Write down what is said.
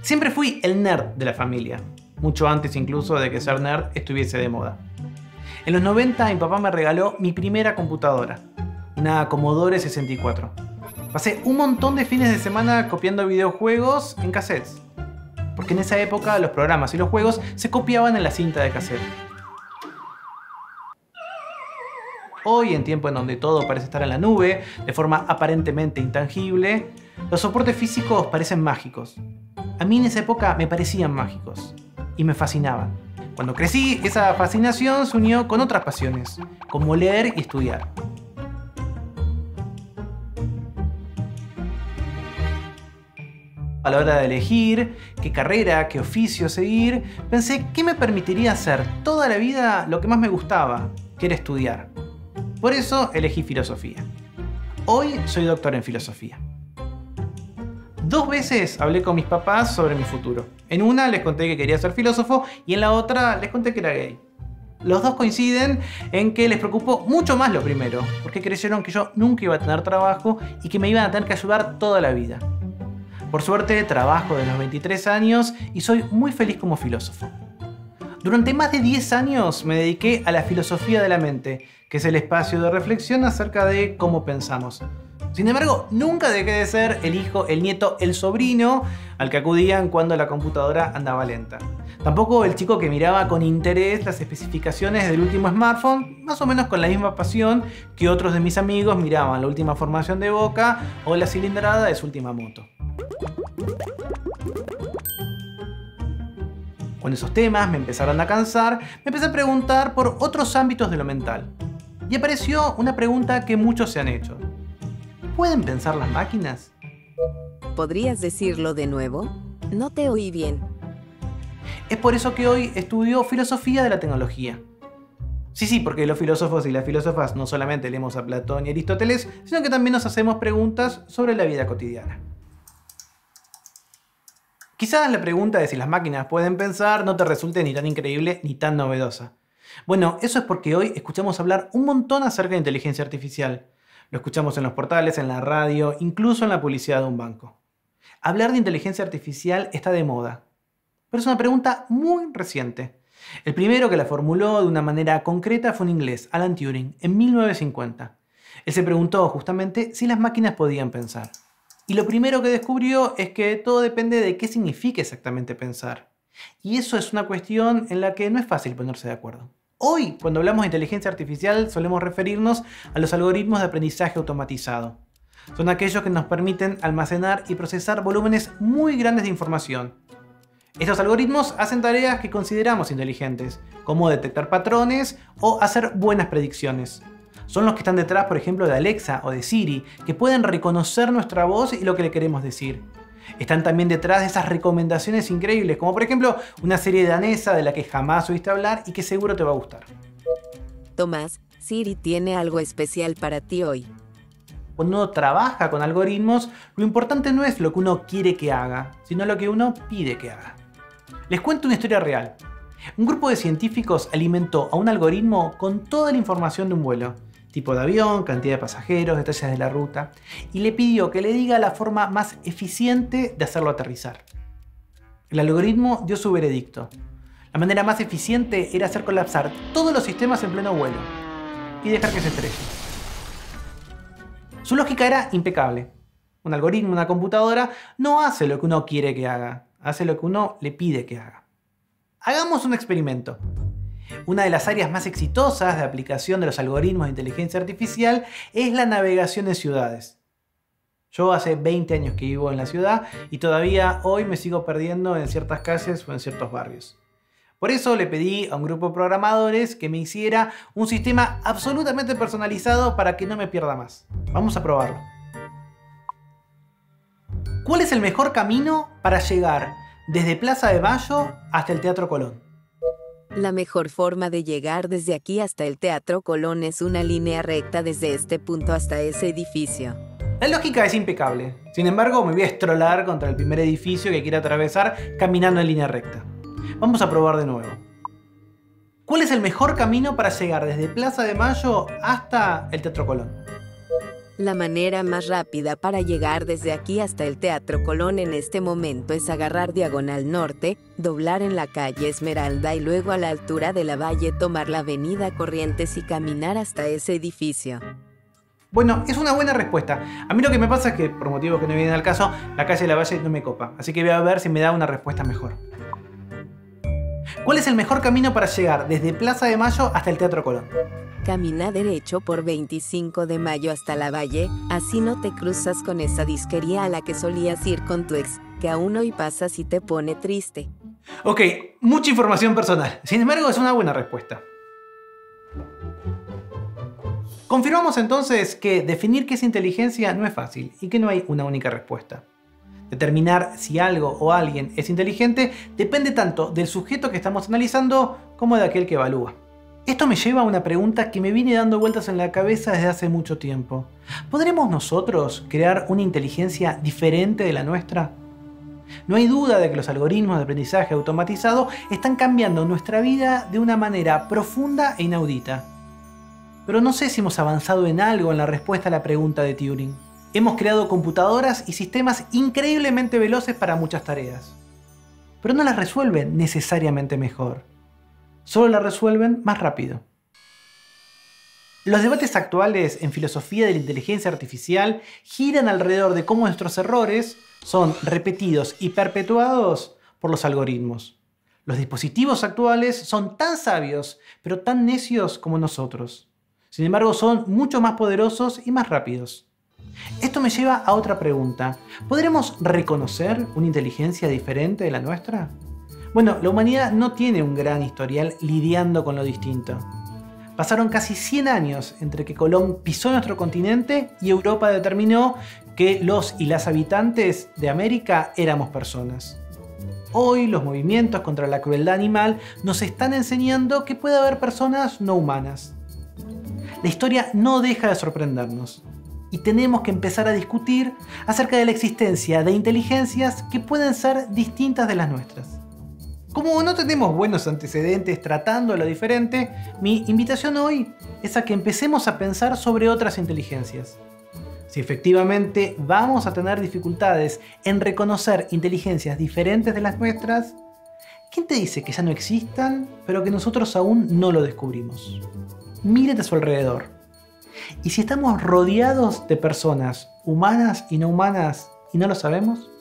Siempre fui el nerd de la familia, mucho antes incluso de que ser nerd estuviese de moda. En los 90 mi papá me regaló mi primera computadora, una Commodore 64. Pasé un montón de fines de semana copiando videojuegos en cassettes, porque en esa época los programas y los juegos se copiaban en la cinta de cassette. Hoy, en tiempo en donde todo parece estar en la nube, de forma aparentemente intangible, los soportes físicos parecen mágicos. A mí en esa época me parecían mágicos y me fascinaban. Cuando crecí, esa fascinación se unió con otras pasiones, como leer y estudiar. A la hora de elegir qué carrera, qué oficio seguir, pensé qué me permitiría hacer toda la vida lo que más me gustaba, que era estudiar. Por eso elegí filosofía. Hoy soy doctor en filosofía. 2 veces hablé con mis papás sobre mi futuro. En una les conté que quería ser filósofo y en la otra les conté que era gay. Los dos coinciden en que les preocupó mucho más lo primero, porque creyeron que yo nunca iba a tener trabajo y que me iban a tener que ayudar toda la vida. Por suerte trabajo desde los 23 años y soy muy feliz como filósofo. Durante más de 10 años me dediqué a la filosofía de la mente, que es el espacio de reflexión acerca de cómo pensamos. Sin embargo, nunca dejé de ser el hijo, el nieto, el sobrino al que acudían cuando la computadora andaba lenta. Tampoco el chico que miraba con interés las especificaciones del último smartphone, más o menos con la misma pasión que otros de mis amigos miraban la última formación de Boca o la cilindrada de su última moto. Cuando esos temas me empezaron a cansar, me empecé a preguntar por otros ámbitos de lo mental. Y apareció una pregunta que muchos se han hecho. ¿Pueden pensar las máquinas? ¿Podrías decirlo de nuevo? No te oí bien. Es por eso que hoy estudio filosofía de la tecnología. Sí, porque los filósofos y las filósofas no solamente leemos a Platón y Aristóteles, sino que también nos hacemos preguntas sobre la vida cotidiana. Quizás la pregunta de si las máquinas pueden pensar no te resulte ni tan increíble ni tan novedosa. Bueno, eso es porque hoy escuchamos hablar un montón acerca de inteligencia artificial. Lo escuchamos en los portales, en la radio, incluso en la publicidad de un banco. Hablar de inteligencia artificial está de moda, pero es una pregunta muy reciente. El primero que la formuló de una manera concreta fue un inglés, Alan Turing, en 1950. Él se preguntó justamente si las máquinas podían pensar. Y lo primero que descubrió es que todo depende de qué significa exactamente pensar. Y eso es una cuestión en la que no es fácil ponerse de acuerdo. Hoy, cuando hablamos de inteligencia artificial, solemos referirnos a los algoritmos de aprendizaje automatizado. Son aquellos que nos permiten almacenar y procesar volúmenes muy grandes de información. Estos algoritmos hacen tareas que consideramos inteligentes, como detectar patrones o hacer buenas predicciones. Son los que están detrás, por ejemplo, de Alexa o de Siri, que pueden reconocer nuestra voz y lo que le queremos decir. Están también detrás de esas recomendaciones increíbles, como por ejemplo una serie danesa de la que jamás oíste hablar y que seguro te va a gustar. Tomás, Siri tiene algo especial para ti hoy. Cuando uno trabaja con algoritmos, lo importante no es lo que uno quiere que haga, sino lo que uno pide que haga. Les cuento una historia real. Un grupo de científicos alimentó a un algoritmo con toda la información de un vuelo. Tipo de avión, cantidad de pasajeros, detalles de la ruta, y le pidió que le diga la forma más eficiente de hacerlo aterrizar. El algoritmo dio su veredicto. La manera más eficiente era hacer colapsar todos los sistemas en pleno vuelo y dejar que se estrelle. Su lógica era impecable. Un algoritmo, una computadora, no hace lo que uno quiere que haga, hace lo que uno le pide que haga. Hagamos un experimento. Una de las áreas más exitosas de aplicación de los algoritmos de inteligencia artificial es la navegación en ciudades. Yo hace 20 años que vivo en la ciudad y todavía hoy me sigo perdiendo en ciertas calles o en ciertos barrios. Por eso le pedí a un grupo de programadores que me hiciera un sistema absolutamente personalizado para que no me pierda más. Vamos a probarlo. ¿Cuál es el mejor camino para llegar desde Plaza de Mayo hasta el Teatro Colón? La mejor forma de llegar desde aquí hasta el Teatro Colón es una línea recta desde este punto hasta ese edificio. La lógica es impecable. Sin embargo, me voy a estrolar contra el primer edificio que quiero atravesar caminando en línea recta. Vamos a probar de nuevo. ¿Cuál es el mejor camino para llegar desde Plaza de Mayo hasta el Teatro Colón? La manera más rápida para llegar desde aquí hasta el Teatro Colón en este momento es agarrar diagonal norte, doblar en la calle Esmeralda y luego a la altura de la Valle tomar la avenida Corrientes y caminar hasta ese edificio. Bueno, es una buena respuesta. A mí lo que me pasa es que, por motivos que no vienen al caso, la calle de la Valle no me copa. Así que voy a ver si me da una respuesta mejor. ¿Cuál es el mejor camino para llegar desde Plaza de Mayo hasta el Teatro Colón? Camina derecho por 25 de Mayo hasta la Valle, así no te cruzas con esa disquería a la que solías ir con tu ex, que aún hoy pasas y te pone triste. Ok, mucha información personal. Sin embargo, es una buena respuesta. Confirmamos entonces que definir qué es inteligencia no es fácil y que no hay una única respuesta. Determinar si algo o alguien es inteligente depende tanto del sujeto que estamos analizando como de aquel que evalúa. Esto me lleva a una pregunta que me viene dando vueltas en la cabeza desde hace mucho tiempo. ¿Podremos nosotros crear una inteligencia diferente de la nuestra? No hay duda de que los algoritmos de aprendizaje automatizado están cambiando nuestra vida de una manera profunda e inaudita. Pero no sé si hemos avanzado en algo en la respuesta a la pregunta de Turing. Hemos creado computadoras y sistemas increíblemente veloces para muchas tareas, pero no las resuelven necesariamente mejor. Solo las resuelven más rápido. Los debates actuales en filosofía de la inteligencia artificial giran alrededor de cómo nuestros errores son repetidos y perpetuados por los algoritmos. Los dispositivos actuales son tan sabios, pero tan necios como nosotros. Sin embargo, son mucho más poderosos y más rápidos. Esto me lleva a otra pregunta. ¿Podremos reconocer una inteligencia diferente de la nuestra? Bueno, la humanidad no tiene un gran historial lidiando con lo distinto. Pasaron casi 100 años entre que Colón pisó nuestro continente y Europa determinó que los y las habitantes de América éramos personas. Hoy los movimientos contra la crueldad animal nos están enseñando que puede haber personas no humanas. La historia no deja de sorprendernos y tenemos que empezar a discutir acerca de la existencia de inteligencias que pueden ser distintas de las nuestras. Como no tenemos buenos antecedentes tratando lo diferente, mi invitación hoy es a que empecemos a pensar sobre otras inteligencias. Si efectivamente vamos a tener dificultades en reconocer inteligencias diferentes de las nuestras, ¿quién te dice que ya no existan, pero que nosotros aún no lo descubrimos? Mírate a su alrededor. ¿Y si estamos rodeados de personas humanas y no humanas y no lo sabemos?